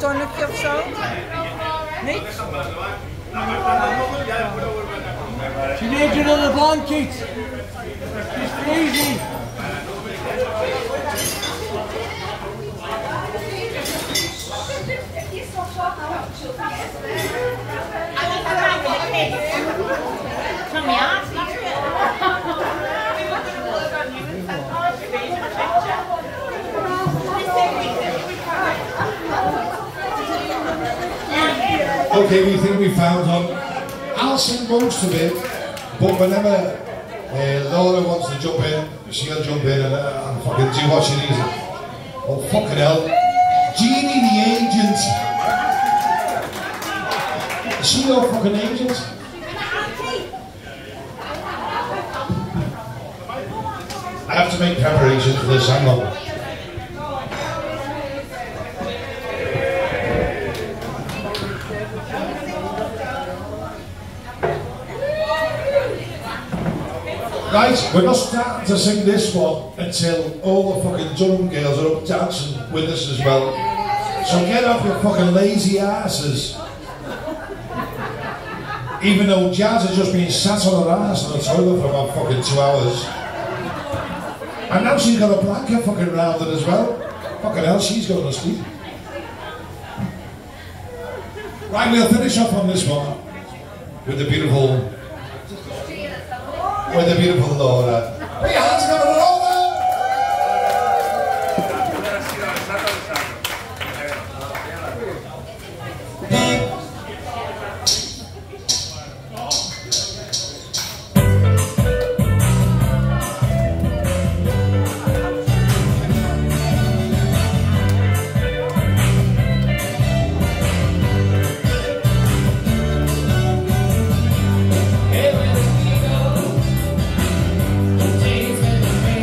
toniekje of zo? Niks? She needs another blanket. She's freezing. From the arse, Okay, we think we found one. I'll sing most of it, but whenever Laura wants to jump in, she'll jump in and fucking do what she needs. Oh fucking hell. Jeannie the agent. Is she your fucking agent? I have to make preparations for this, hang on. Right, we're not starting to sing this one until all the fucking Durham girls are up dancing with us as well. So get off your fucking lazy asses. Even though Jazz has just been sat on her ass on the toilet for about fucking 2 hours. And now she's got a blanket fucking round it as well. Fucking hell, she's going to sleep. Right, we'll finish off on this one with the beautiful Laura. Put your hands together, Laura! Days in the rain.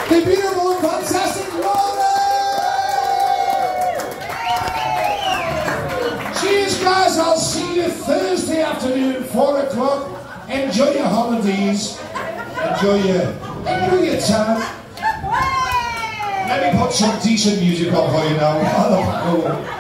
The beautiful and fantastic Laura! Cheers guys, I'll see you Thursday afternoon, 4 o'clock. Enjoy your holidays. Enjoy your time. Let me put some decent music on for you now.